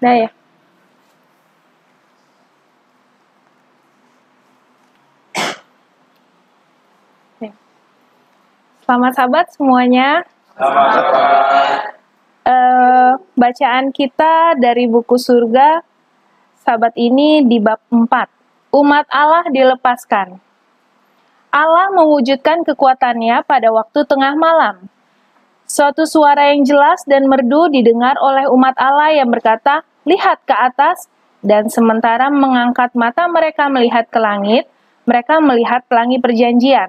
Nah ya. Selamat sahabat semuanya. Selamat sahabat. Bacaan kita dari buku surga sahabat ini di bab 4. Umat Allah dilepaskan. Allah mewujudkan kekuatannya pada waktu tengah malam. Suatu suara yang jelas dan merdu didengar oleh umat Allah yang berkata, "Lihat ke atas," dan sementara mengangkat mata mereka melihat ke langit, mereka melihat pelangi perjanjian.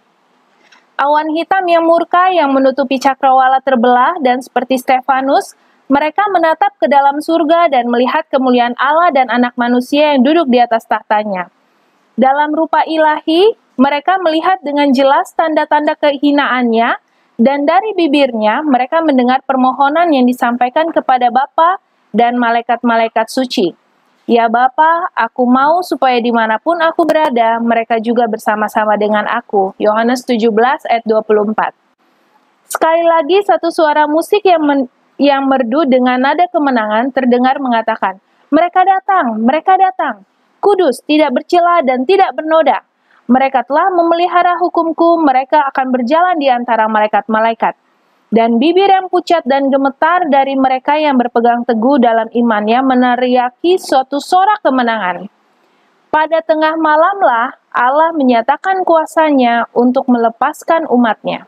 Awan hitam yang murka yang menutupi cakrawala terbelah dan seperti Stefanus, mereka menatap ke dalam surga dan melihat kemuliaan Allah dan anak manusia yang duduk di atas tahtanya. Dalam rupa ilahi, mereka melihat dengan jelas tanda-tanda kehinaannya, dan dari bibirnya mereka mendengar permohonan yang disampaikan kepada Bapa dan malaikat-malaikat suci. Ya Bapa, aku mau supaya dimanapun aku berada, mereka juga bersama-sama dengan aku. Yohanes 17 ayat 24. Sekali lagi satu suara musik yang merdu dengan nada kemenangan terdengar mengatakan, mereka datang, kudus, tidak bercela dan tidak bernoda. Mereka telah memelihara hukumku, mereka akan berjalan di antara malaikat-malaikat. Dan bibir yang pucat dan gemetar dari mereka yang berpegang teguh dalam imannya meneriaki suatu sorak kemenangan. Pada tengah malamlah Allah menyatakan kuasanya untuk melepaskan umatnya.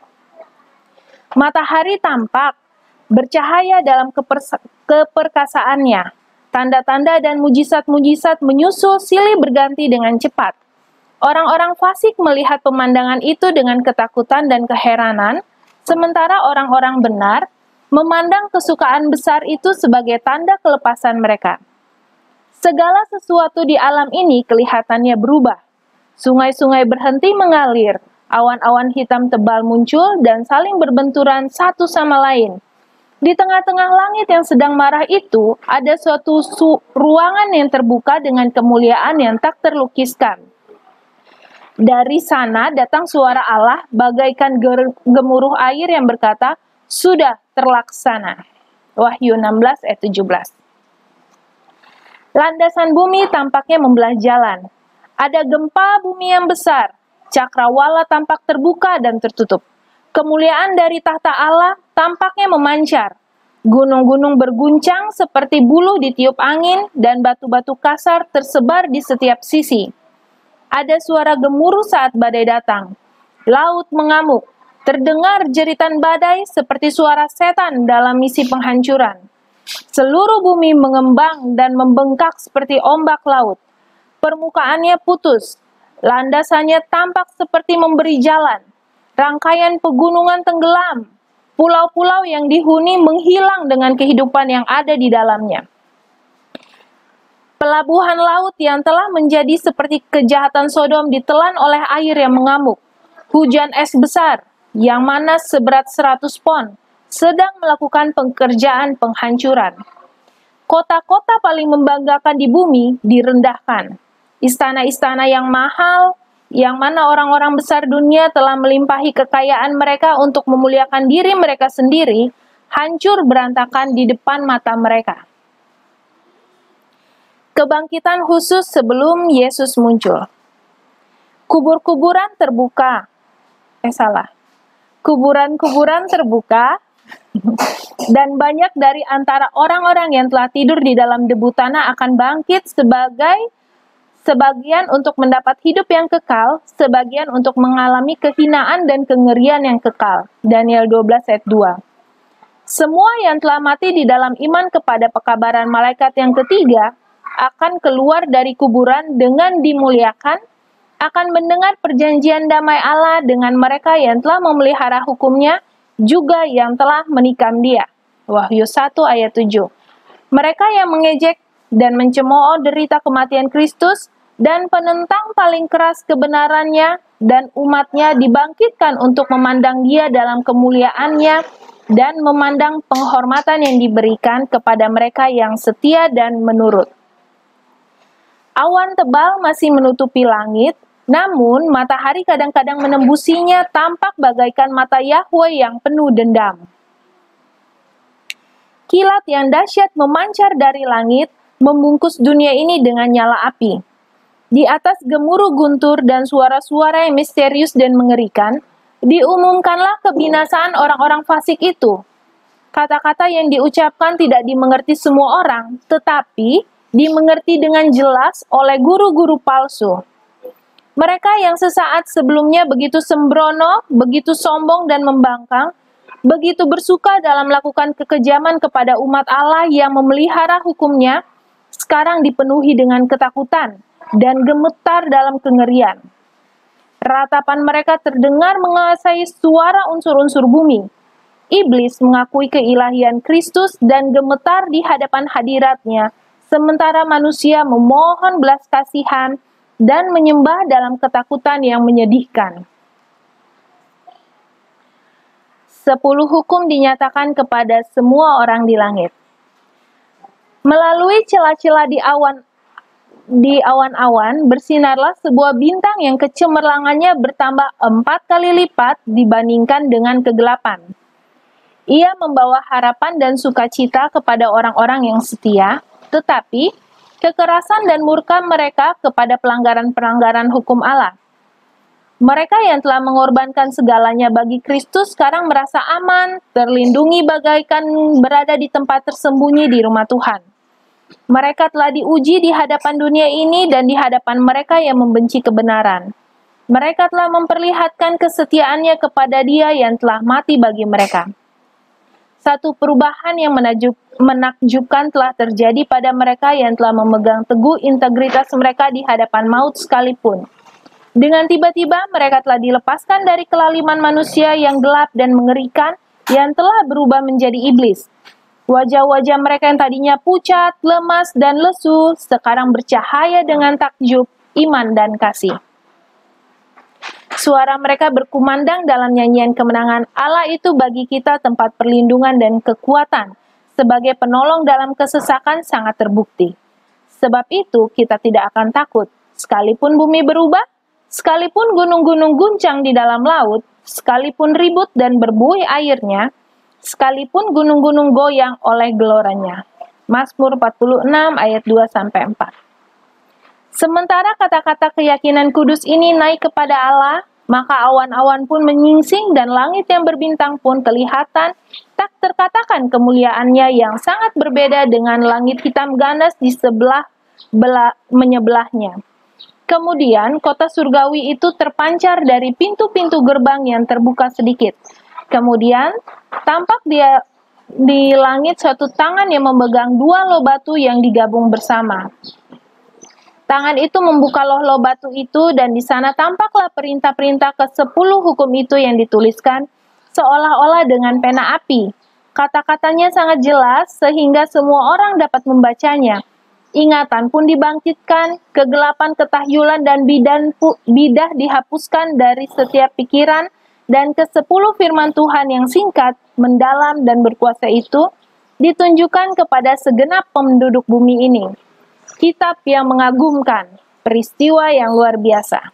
Matahari tampak, bercahaya dalam keperkasaannya. Tanda-tanda dan mujizat-mujizat menyusul silih berganti dengan cepat. Orang-orang fasik melihat pemandangan itu dengan ketakutan dan keheranan, sementara orang-orang benar memandang kesukaan besar itu sebagai tanda kelepasan mereka. Segala sesuatu di alam ini kelihatannya berubah. Sungai-sungai berhenti mengalir, awan-awan hitam tebal muncul dan saling berbenturan satu sama lain. Di tengah-tengah langit yang sedang marah itu, ada suatu ruangan yang terbuka dengan kemuliaan yang tak terlukiskan. Dari sana datang suara Allah bagaikan gemuruh air yang berkata, "Sudah terlaksana." Wahyu 16 ayat 17. Landasan bumi tampaknya membelah jalan. Ada gempa bumi yang besar. Cakrawala tampak terbuka dan tertutup. Kemuliaan dari tahta Allah tampaknya memancar. Gunung-gunung berguncang seperti buluh ditiup angin dan batu-batu kasar tersebar di setiap sisi. Ada suara gemuruh saat badai datang. Laut mengamuk. Terdengar jeritan badai seperti suara setan dalam misi penghancuran. Seluruh bumi mengembang dan membengkak seperti ombak laut. Permukaannya putus. Landasannya tampak seperti memberi jalan. Rangkaian pegunungan tenggelam. Pulau-pulau yang dihuni menghilang dengan kehidupan yang ada di dalamnya. Pelabuhan laut yang telah menjadi seperti kejahatan Sodom ditelan oleh air yang mengamuk. Hujan es besar, yang mana seberat 100 pon, sedang melakukan pekerjaan penghancuran. Kota-kota paling membanggakan di bumi direndahkan. Istana-istana yang mahal, yang mana orang-orang besar dunia telah melimpahi kekayaan mereka untuk memuliakan diri mereka sendiri, hancur berantakan di depan mata mereka. Kebangkitan khusus sebelum Yesus muncul. Kuburan-kuburan terbuka. Kuburan-kuburan terbuka dan banyak dari antara orang-orang yang telah tidur di dalam debu tanah akan bangkit sebagian untuk mendapat hidup yang kekal, sebagian untuk mengalami kehinaan dan kengerian yang kekal. Daniel 12 ayat 2. Semua yang telah mati di dalam iman kepada pekabaran malaikat yang ketiga akan keluar dari kuburan dengan dimuliakan, akan mendengar perjanjian damai Allah dengan mereka yang telah memelihara hukumnya, juga yang telah menikam dia. Wahyu 1 ayat 7. Mereka yang mengejek dan mencemooh derita kematian Kristus dan penentang paling keras kebenarannya dan umatnya dibangkitkan untuk memandang dia dalam kemuliaannya dan memandang penghormatan yang diberikan kepada mereka yang setia dan menurut. Awan tebal masih menutupi langit, namun matahari kadang-kadang menembusinya tampak bagaikan mata Yahwe yang penuh dendam. Kilat yang dahsyat memancar dari langit, membungkus dunia ini dengan nyala api. Di atas gemuruh guntur dan suara-suara yang misterius dan mengerikan, diumumkanlah kebinasaan orang-orang fasik itu. Kata-kata yang diucapkan tidak dimengerti semua orang, tetapi dimengerti dengan jelas oleh guru-guru palsu. Mereka yang sesaat sebelumnya begitu sembrono, begitu sombong dan membangkang, begitu bersuka dalam melakukan kekejaman kepada umat Allah yang memelihara hukumnya, sekarang dipenuhi dengan ketakutan dan gemetar dalam kengerian. Ratapan mereka terdengar menguasai suara unsur-unsur bumi. Iblis mengakui keilahian Kristus dan gemetar di hadapan hadiratnya, sementara manusia memohon belas kasihan dan menyembah dalam ketakutan yang menyedihkan. 10 hukum dinyatakan kepada semua orang di langit. Melalui celah-celah di awan-awan, bersinarlah sebuah bintang yang kecemerlangannya bertambah 4 kali lipat dibandingkan dengan kegelapan. Ia membawa harapan dan sukacita kepada orang-orang yang setia, tetapi kekerasan dan murka mereka kepada pelanggaran-pelanggaran hukum Allah. Mereka yang telah mengorbankan segalanya bagi Kristus sekarang merasa aman, terlindungi bagaikan berada di tempat tersembunyi di rumah Tuhan. Mereka telah diuji di hadapan dunia ini dan di hadapan mereka yang membenci kebenaran. Mereka telah memperlihatkan kesetiaannya kepada Dia yang telah mati bagi mereka. Satu perubahan yang menakjubkan telah terjadi pada mereka yang telah memegang teguh integritas mereka di hadapan maut sekalipun. Dengan tiba-tiba mereka telah dilepaskan dari kelaliman manusia yang gelap dan mengerikan yang telah berubah menjadi iblis. Wajah-wajah mereka yang tadinya pucat, lemas, dan lesu sekarang bercahaya dengan takjub, iman, dan kasih. Suara mereka berkumandang dalam nyanyian kemenangan. Allah itu bagi kita tempat perlindungan dan kekuatan. Sebagai penolong dalam kesesakan sangat terbukti. Sebab itu kita tidak akan takut. Sekalipun bumi berubah, sekalipun gunung-gunung guncang di dalam laut, sekalipun ribut dan berbuih airnya, sekalipun gunung-gunung goyang oleh geloranya. Mazmur 46 ayat 2-4. Sementara kata-kata keyakinan kudus ini naik kepada Allah, maka awan-awan pun menyingsing dan langit yang berbintang pun kelihatan, tak terkatakan kemuliaannya yang sangat berbeda dengan langit hitam ganas di menyebelahnya. Kemudian kota surgawi itu terpancar dari pintu-pintu gerbang yang terbuka sedikit. Kemudian tampak di langit suatu tangan yang memegang 2 loh batu yang digabung bersama. Tangan itu membuka loh batu itu dan di sana tampaklah perintah-perintah ke-10 hukum itu yang dituliskan seolah-olah dengan pena api. Kata-katanya sangat jelas sehingga semua orang dapat membacanya. Ingatan pun dibangkitkan, kegelapan, ketahyulan, dan bidah dihapuskan dari setiap pikiran, dan ke-10 firman Tuhan yang singkat, mendalam, dan berkuasa itu ditunjukkan kepada segenap penduduk bumi ini. Kitab yang mengagumkan, peristiwa yang luar biasa.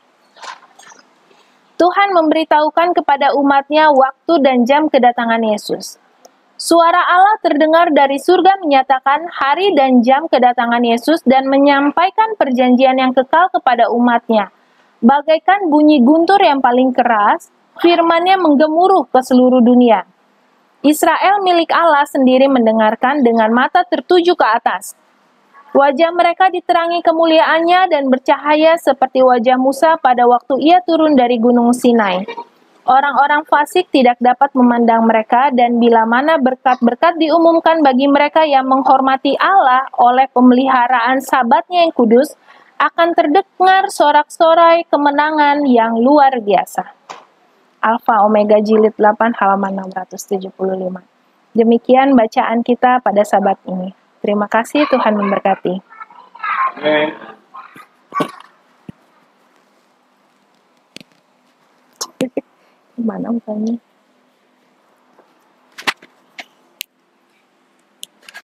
Tuhan memberitahukan kepada umatnya waktu dan jam kedatangan Yesus. Suara Allah terdengar dari surga menyatakan hari dan jam kedatangan Yesus dan menyampaikan perjanjian yang kekal kepada umatnya. Bagaikan bunyi guntur yang paling keras, firman-Nya menggemuruh ke seluruh dunia. Israel milik Allah sendiri mendengarkan dengan mata tertuju ke atas. Wajah mereka diterangi kemuliaannya dan bercahaya seperti wajah Musa pada waktu ia turun dari gunung Sinai. Orang-orang fasik tidak dapat memandang mereka dan bila mana berkat-berkat diumumkan bagi mereka yang menghormati Allah oleh pemeliharaan sabatnya yang kudus, akan terdengar sorak-sorai kemenangan yang luar biasa. Alfa Omega Jilid 8 halaman 675. Demikian bacaan kita pada sabat ini. Terima kasih, Tuhan memberkati. Amin. Gimana misalnya?